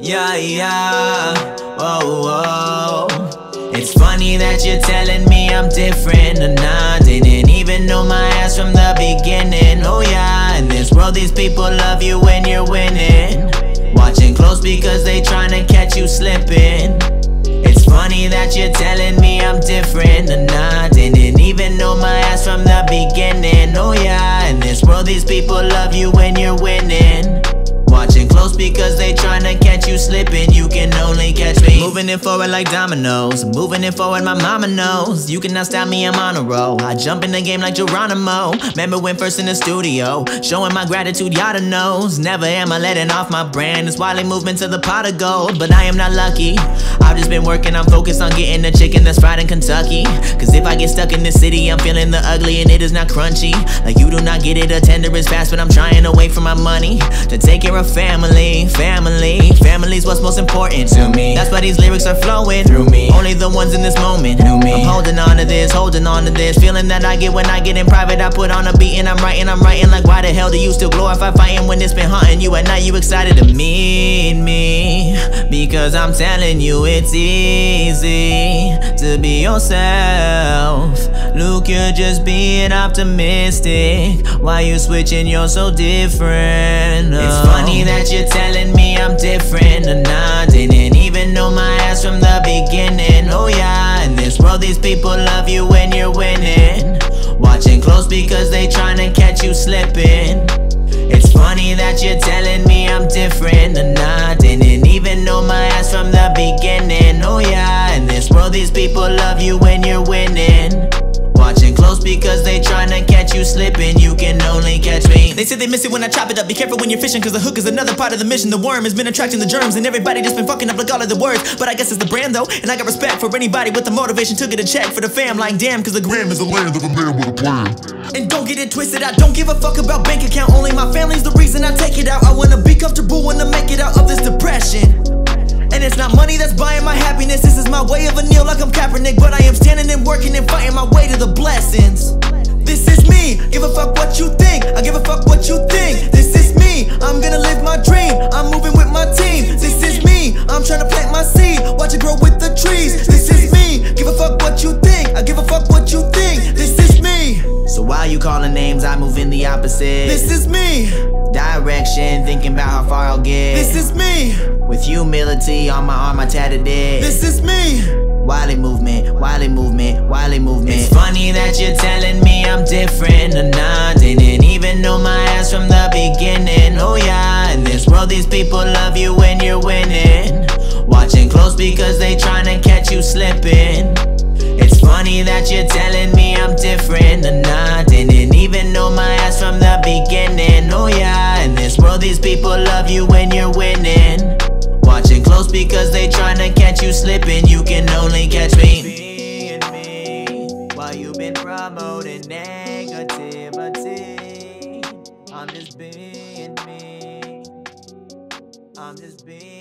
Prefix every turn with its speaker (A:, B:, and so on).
A: Yeah, yeah, whoa, whoa. It's funny that you're telling me I'm different, and I didn't even know my ass from the beginning. Oh yeah, in this world these people love you when you're winning, watching close because they tryna catch you slipping. It's funny that you're telling me I'm different, and I didn't even know my ass from the beginning. Oh yeah, in this world these people love you when you're winning, watching close because they tryna catch you slipping. You can only catch me moving it forward like dominoes, moving it forward my mama knows. You cannot stop me, I'm on a roll. I jump in the game like Geronimo. Remember when first in the studio, showing my gratitude, yada knows. Never am I letting off my brand. It's wildly movement to the pot of gold, but I am not lucky. I've just been working, I'm focused on getting the chicken that's fried in Kentucky. Cause if I get stuck in this city, I'm feeling the ugly and it is not crunchy. Like you do not get it, a tender is fast, but I'm trying to wait for my money to take care of family. Family's what's most important to me. That's why these lyrics are flowing through me. Only the ones in this moment knew me. I'm holding on to this, feeling that I get when I get in private. I put on a beat and I'm writing like why the hell do you still glorify fighting when it's been haunting you at night? You excited to meet me because I'm telling you it's easy to be yourself. Luke, you're just being optimistic. Why you switching? You're so different. It's funny that you're telling me I'm different, and I didn't even know my ass from the beginning. Oh yeah, in this world these people love you when you're winning, watching close because they tryna catch you slipping. It's funny that you're telling me I'm different, and I didn't even know my ass from the beginning. Oh yeah, in this world these people love you when you're winning, watching close because they tryna catch you slipping. You can only catch me. They say they miss it when I chop it up. Be careful when you're fishing, cause the hook is another part of the mission. The worm has been attracting the germs, and everybody just been fucking up like all of the words. But I guess it's the brand though, and I got respect for anybody with the motivation to get a check for the fam. Like damn, cause the gram is the land of a man with a plan. And don't get it twisted, I don't give a fuck about bank account. Only my family's the reason I take it out. I wanna be comfortable, wanna make it out of this depression. And it's not money that's buying my happiness. This is my way of a kneel like I'm Kaepernick, but I am standing and working and fighting my way to the blessings. This is me, give a fuck what you think. I give a fuck what you think. This is me, I'm gonna live my dream. I'm moving with my team. This is me, I'm trying to plant my seed, watch it grow with the trees. This is me, give a fuck what you think. I give a fuck what you think. This is me. So while you calling names, I move in the opposite. This is me. Direction, thinking about how far I'll get. This is me. With humility on my arm, I tatted it. This is me. Wily movement, wily movement, wily movement. It's funny that you're telling me I'm different, and I didn't even know my ass from the beginning. Oh yeah, in this world these people love you when you're winning, watching close because they tryna catch you slipping. It's funny that you're telling me I'm different, and I didn't even know my ass from the beginning. Oh yeah, in this world these people love you when you're winning, watching close because they tryna catch you slipping. You can only catch me being me while you've been promoting negativity. I'm just being me. I'm just being